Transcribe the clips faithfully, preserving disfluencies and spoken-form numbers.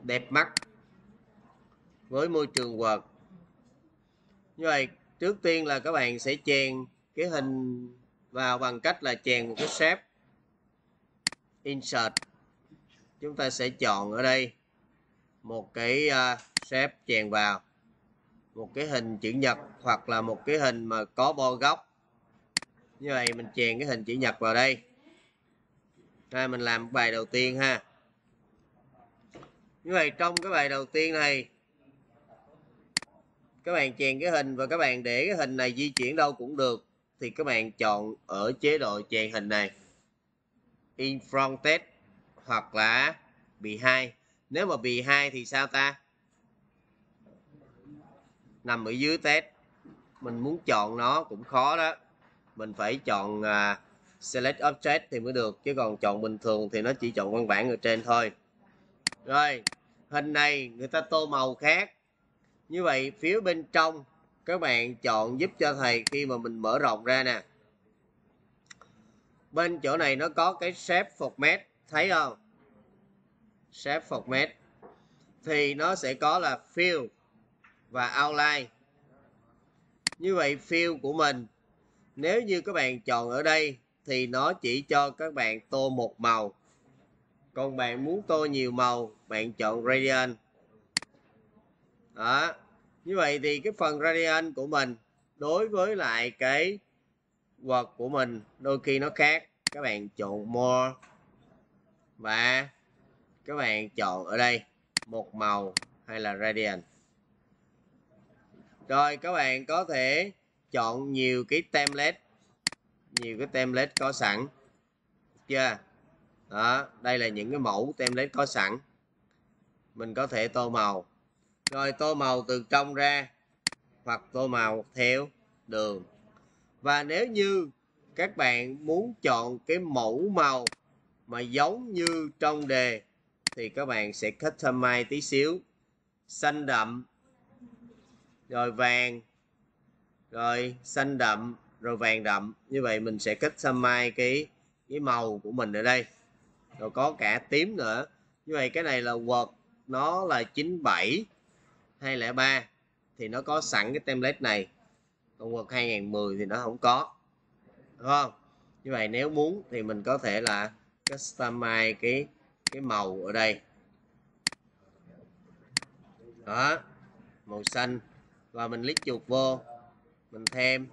đẹp mắt với môi trường Word. Như vậy trước tiên là các bạn sẽ chèn cái hình vào bằng cách là chèn một cái shape insert. Chúng ta sẽ chọn ở đây một cái uh, shape chèn vào một cái hình chữ nhật hoặc là một cái hình mà có bo góc. Như vậy mình chèn cái hình chữ nhật vào đây. Ha, mình làm bài đầu tiên ha. Như vậy trong cái bài đầu tiên này các bạn chèn cái hình và các bạn để cái hình này di chuyển đâu cũng được, thì các bạn chọn ở chế độ chèn hình này in front text hoặc là behind. Nếu mà behind thì sao ta? Nằm ở dưới text. Mình muốn chọn nó cũng khó đó. Mình phải chọn uh, select object thì mới được, chứ còn chọn bình thường thì nó chỉ chọn văn bản ở trên thôi. Rồi, hình này người ta tô màu khác. Như vậy phía bên trong các bạn chọn giúp cho thầy khi mà mình mở rộng ra nè. Bên chỗ này nó có cái shape format, thấy không? Shape format thì nó sẽ có là fill và outline. Như vậy fill của mình, nếu như các bạn chọn ở đây thì nó chỉ cho các bạn tô một màu. Còn bạn muốn tô nhiều màu, bạn chọn gradient. Đó. Như vậy thì cái phần gradient của mình đối với lại cái Word của mình đôi khi nó khác. Các bạn chọn more và các bạn chọn ở đây một màu hay là gradient. Rồi các bạn có thể chọn nhiều cái template, nhiều cái template có sẵn chưa? Đó, đây là những cái mẫu template có sẵn. Mình có thể tô màu. Rồi tô màu từ trong ra hoặc tô màu theo đường. Và nếu như các bạn muốn chọn cái mẫu màu mà giống như trong đề thì các bạn sẽ customize tí xíu. Xanh đậm, rồi vàng, rồi xanh đậm, rồi vàng đậm. Như vậy mình sẽ customize cái, cái màu của mình ở đây. Rồi có cả tím nữa. Như vậy cái này là Word nó là chín bảy hai không ba thì nó có sẵn cái template này. Còn Word hai không một không thì nó không có. Đúng không? Như vậy nếu muốn thì mình có thể là customize cái cái màu ở đây. Đó, màu xanh và mình click chuột vô, mình thêm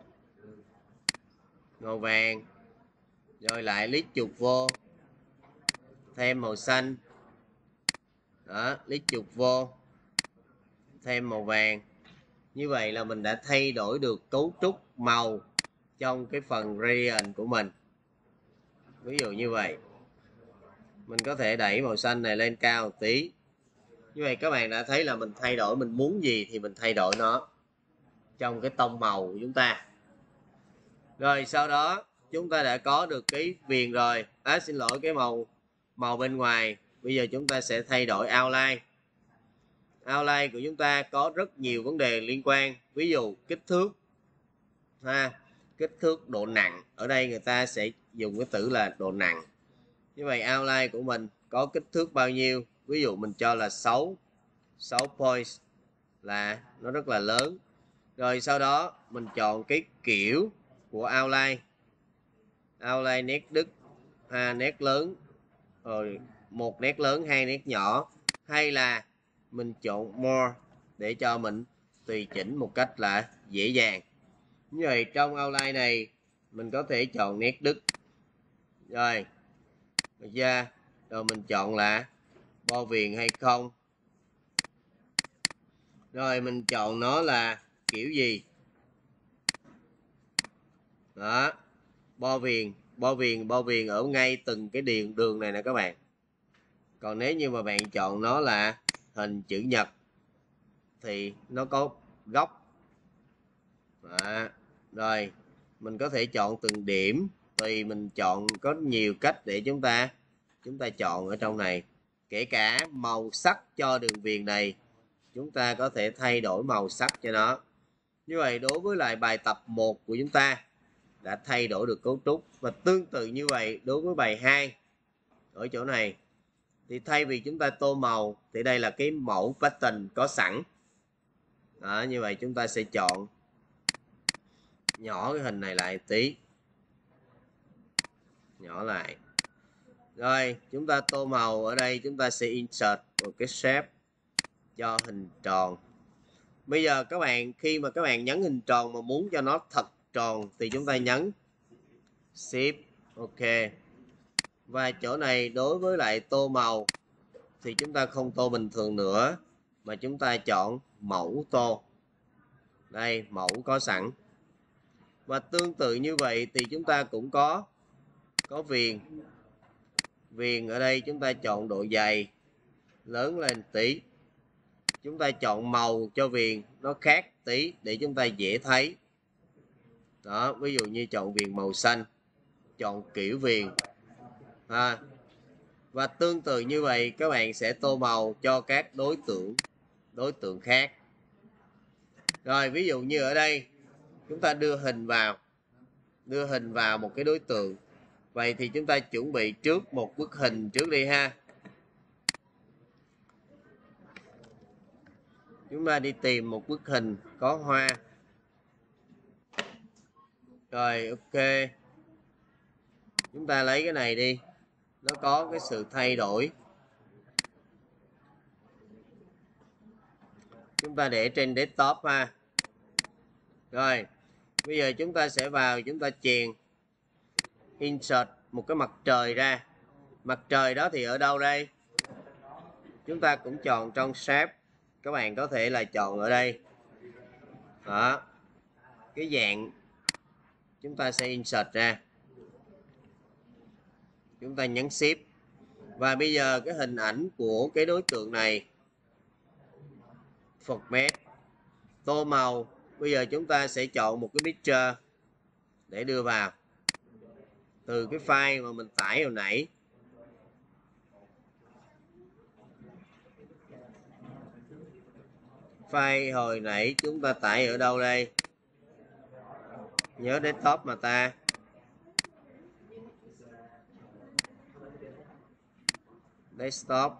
màu vàng, rồi lại click chuột vô, thêm màu xanh. Đó, click chuột vô, thêm màu vàng. Như vậy là mình đã thay đổi được cấu trúc màu trong cái phần gradient của mình. Ví dụ như vậy. Mình có thể đẩy màu xanh này lên cao một tí. Như vậy các bạn đã thấy là mình thay đổi, mình muốn gì thì mình thay đổi nó trong cái tông màu của chúng ta. Rồi sau đó chúng ta đã có được cái viền rồi. À, xin lỗi, cái màu màu bên ngoài. Bây giờ chúng ta sẽ thay đổi outline. Outline của chúng ta có rất nhiều vấn đề liên quan. Ví dụ kích thước, ha, kích thước, độ nặng. Ở đây người ta sẽ dùng cái từ là độ nặng. Như vậy outline của mình có kích thước bao nhiêu? Ví dụ mình cho là sáu points là nó rất là lớn. Rồi sau đó mình chọn cái kiểu của outline. Outline nét đứt, ha, nét lớn, rồi một nét lớn, hai nét nhỏ, hay là mình chọn more để cho mình tùy chỉnh một cách là dễ dàng. Như vậy trong outline này mình có thể chọn nét đứt. Rồi, được chưa? Rồi mình chọn là bo viền hay không. Rồi mình chọn nó là kiểu gì. Đó, bo viền, bo viền, bo viền ở ngay từng cái đường đường này nè các bạn. Còn nếu như mà bạn chọn nó là hình chữ nhật thì nó có góc. Đó. Rồi mình có thể chọn từng điểm, tùy mình chọn, có nhiều cách để chúng ta chúng ta chọn ở trong này. Kể cả màu sắc cho đường viền này, chúng ta có thể thay đổi màu sắc cho nó. Như vậy đối với lại bài tập một của chúng ta đã thay đổi được cấu trúc. Và tương tự như vậy đối với bài hai ở chỗ này, thì thay vì chúng ta tô màu thì đây là cái mẫu pattern có sẵn. Đó, như vậy chúng ta sẽ chọn nhỏ cái hình này lại tí, nhỏ lại. Rồi chúng ta tô màu, ở đây chúng ta sẽ insert một cái shape cho hình tròn. Bây giờ các bạn khi mà các bạn nhấn hình tròn mà muốn cho nó thật tròn thì chúng ta nhấn Shift, ok. Và chỗ này đối với lại tô màu thì chúng ta không tô bình thường nữa mà chúng ta chọn mẫu tô. Đây, mẫu có sẵn. Và tương tự như vậy thì chúng ta cũng có có viền. Viền ở đây chúng ta chọn độ dày lớn lên tí. Chúng ta chọn màu cho viền nó khác tí để chúng ta dễ thấy. Đó, ví dụ như chọn viền màu xanh, chọn kiểu viền. À, và tương tự như vậy các bạn sẽ tô màu cho các đối tượng đối tượng khác. Rồi ví dụ như ở đây chúng ta đưa hình vào, đưa hình vào một cái đối tượng. Vậy thì chúng ta chuẩn bị trước một bức hình trước đi ha. Chúng ta đi tìm một bức hình có hoa. Rồi ok. Chúng ta lấy cái này đi. Nó có cái sự thay đổi. Chúng ta để trên desktop ha. Rồi, bây giờ chúng ta sẽ vào, chúng ta chèn insert một cái mặt trời ra. Mặt trời đó thì ở đâu đây? Chúng ta cũng chọn trong shape. Các bạn có thể là chọn ở đây. Đó. Cái dạng chúng ta sẽ insert ra. Chúng ta nhấn Shift. Và bây giờ cái hình ảnh của cái đối tượng này format, tô màu. Bây giờ chúng ta sẽ chọn một cái picture để đưa vào từ cái file mà mình tải hồi nãy. File hồi nãy chúng ta tải ở đâu đây? Nhớ desktop mà ta. Desktop.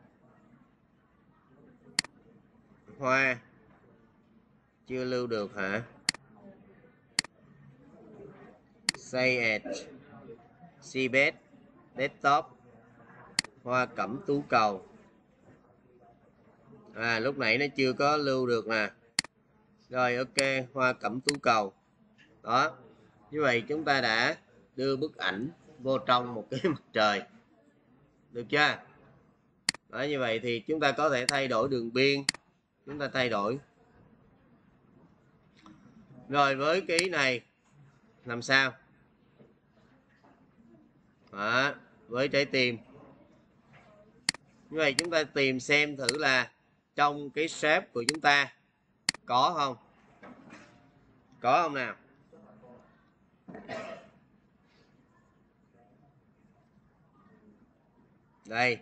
Hoa. Chưa lưu được hả? Save as. Seabed. Desktop. Hoa cẩm tú cầu. À lúc nãy nó chưa có lưu được nè. Rồi ok, hoa cẩm tú cầu. Đó. Như vậy chúng ta đã đưa bức ảnh vô trong một cái mặt trời. Được chưa? Đó, như vậy thì chúng ta có thể thay đổi đường biên. Chúng ta thay đổi. Rồi với cái này làm sao? Đó, với trái tim. Như vậy chúng ta tìm xem thử là trong cái shape của chúng ta có không? Có không nào? Đây.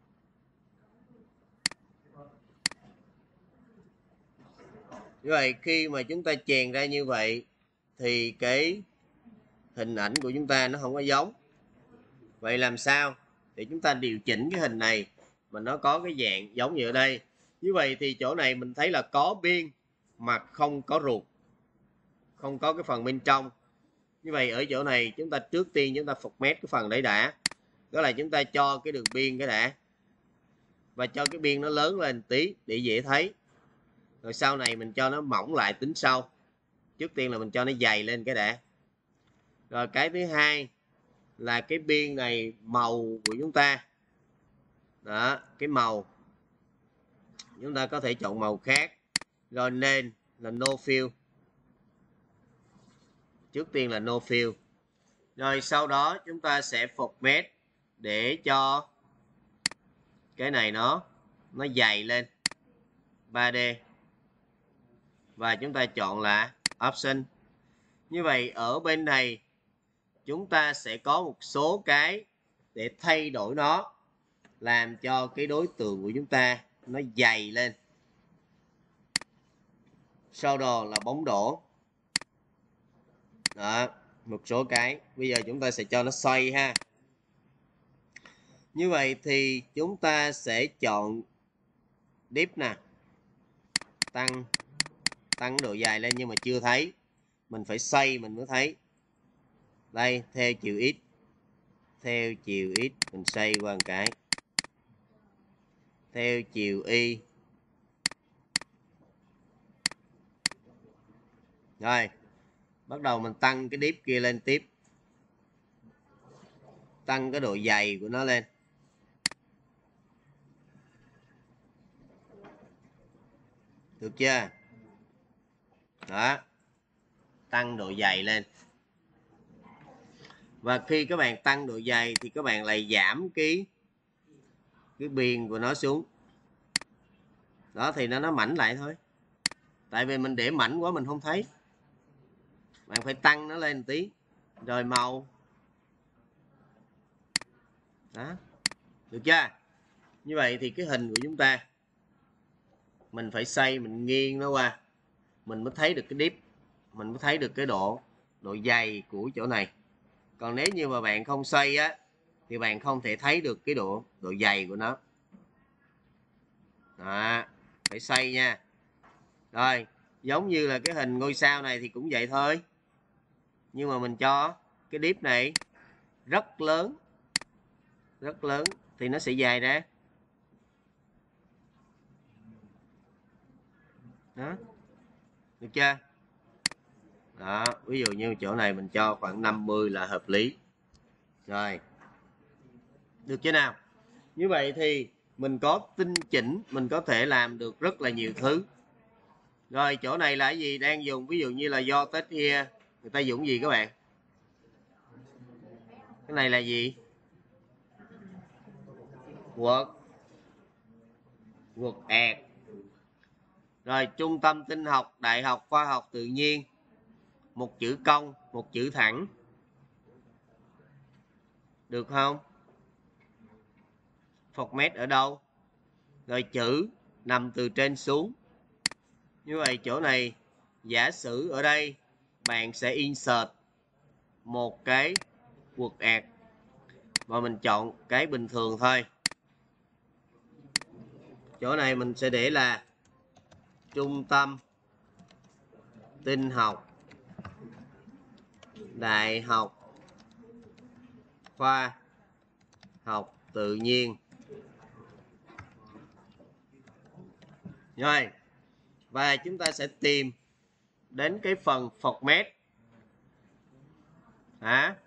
Như vậy khi mà chúng ta chèn ra như vậy thì cái hình ảnh của chúng ta nó không có giống. Vậy làm sao để chúng ta điều chỉnh cái hình này mà nó có cái dạng giống như ở đây? Như vậy thì chỗ này mình thấy là có biên mà không có ruột, không có cái phần bên trong. Như vậy ở chỗ này chúng ta trước tiên chúng ta format cái phần đấy đã. Đó là chúng ta cho cái đường biên cái đã. Và cho cái biên nó lớn lên tí để dễ thấy. Rồi sau này mình cho nó mỏng lại tính sau. Trước tiên là mình cho nó dày lên cái đã. Rồi cái thứ hai là cái biên này màu của chúng ta. Đó, cái màu. Chúng ta có thể chọn màu khác. Rồi nền là no fill. Trước tiên là no fill. Rồi sau đó chúng ta sẽ format để cho cái này nó nó dày lên ba D. Và chúng ta chọn là option. Như vậy ở bên này chúng ta sẽ có một số cái để thay đổi nó, làm cho cái đối tượng của chúng ta nó dày lên. Sau đó là bóng đổ. Đó, một số cái. Bây giờ chúng ta sẽ cho nó xoay ha. Như vậy thì chúng ta sẽ chọn deep nè, tăng tăng độ dài lên nhưng mà chưa thấy, mình phải xoay mình mới thấy. Đây, theo chiều x, theo chiều x mình xoay qua một cái, theo chiều y. Rồi bắt đầu mình tăng cái deep kia lên tiếp, tăng cái độ dày của nó lên. Được chưa? Đó, tăng độ dày lên. Và khi các bạn tăng độ dày thì các bạn lại giảm cái cái biên của nó xuống. Đó thì nó nó mảnh lại thôi. Tại vì mình để mảnh quá mình không thấy. Bạn phải tăng nó lên một tí. Rồi màu. Đó. Được chưa? Như vậy thì cái hình của chúng ta mình phải xoay, mình nghiêng nó qua, mình mới thấy được cái deep, mình mới thấy được cái độ độ dày của chỗ này. Còn nếu như mà bạn không xoay á thì bạn không thể thấy được cái độ độ dày của nó. Đó, phải xoay nha. Rồi, giống như là cái hình ngôi sao này thì cũng vậy thôi. Nhưng mà mình cho cái deep này rất lớn, rất lớn thì nó sẽ dài ra. Đó. Được chưa? Đó, ví dụ như chỗ này mình cho khoảng năm mươi là hợp lý. Rồi. Được chưa nào? Như vậy thì mình có tinh chỉnh, mình có thể làm được rất là nhiều thứ. Rồi chỗ này là cái gì đang dùng? Ví dụ như là do test here, người ta dùng gì các bạn? Cái này là gì? Word Word Ed. Rồi trung tâm tin học, đại học khoa học tự nhiên, một chữ công, một chữ thẳng. Được không? Format ở đâu? Rồi chữ nằm từ trên xuống. Như vậy chỗ này giả sử ở đây bạn sẽ insert một cái Word Ed và mình chọn cái bình thường thôi. Chỗ này mình sẽ để là trung tâm tin học, đại học khoa học tự nhiên. Rồi, và chúng ta sẽ tìm đến cái phần format. Hả?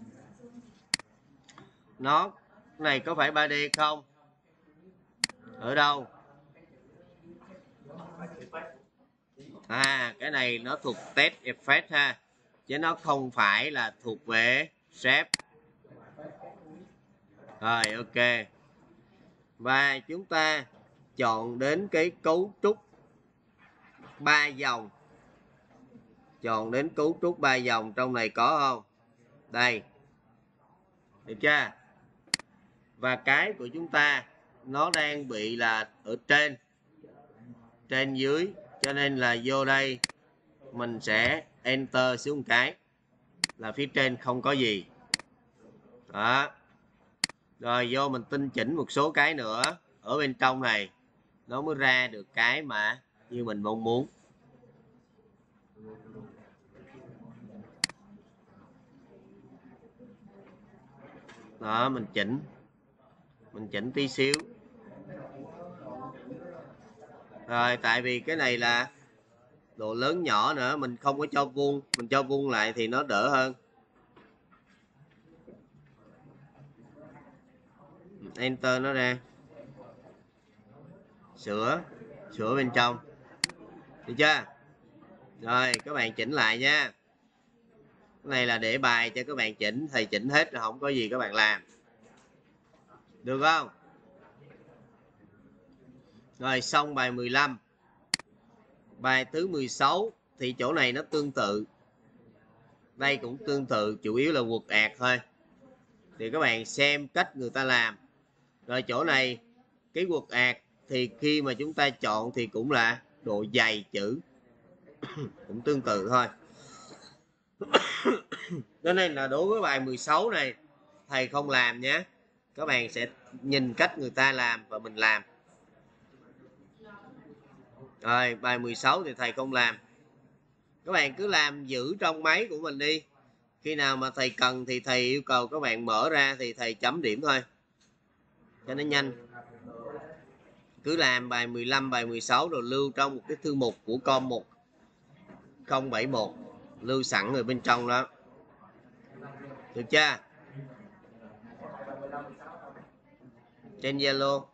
Nó này có phải ba D không? Ở đâu? À, cái này nó thuộc test effect ha, chứ nó không phải là thuộc về shape. Rồi, ok. Và chúng ta chọn đến cái cấu trúc ba dòng. Chọn đến cấu trúc ba dòng, trong này có không? Đây. Được chưa? Và cái của chúng ta nó đang bị là ở trên, trên dưới, cho nên là vô đây mình sẽ enter xuống một cái là phía trên không có gì. Đó. Rồi vô mình tinh chỉnh một số cái nữa ở bên trong này, nó mới ra được cái mà như mình mong muốn. Đó, mình chỉnh mình chỉnh tí xíu. Rồi tại vì cái này là độ lớn nhỏ nữa, mình không có cho vuông, mình cho vuông lại thì nó đỡ hơn. Enter nó ra, sửa sửa bên trong. Được chưa? Rồi các bạn chỉnh lại nha. Cái này là để bài cho các bạn chỉnh, thầy chỉnh hết rồi không có gì các bạn làm. Được không? Rồi xong bài mười lăm. Bài thứ mười sáu thì chỗ này nó tương tự. Đây cũng tương tự, chủ yếu là Word Ed thôi. Thì các bạn xem cách người ta làm. Rồi chỗ này cái Word Ed thì khi mà chúng ta chọn thì cũng là độ dày chữ. Cũng tương tự thôi. Cho nên là đối với bài mười sáu này thầy không làm nhé. Các bạn sẽ nhìn cách người ta làm và mình làm. Rồi bài mười sáu thì thầy không làm, các bạn cứ làm giữ trong máy của mình đi, khi nào mà thầy cần thì thầy yêu cầu các bạn mở ra thì thầy chấm điểm thôi cho nó nhanh. Cứ làm bài mười lăm, bài mười sáu rồi lưu trong một cái thư mục của com một không bảy một, lưu sẵn ở bên trong đó, được chưa? Trên Zalo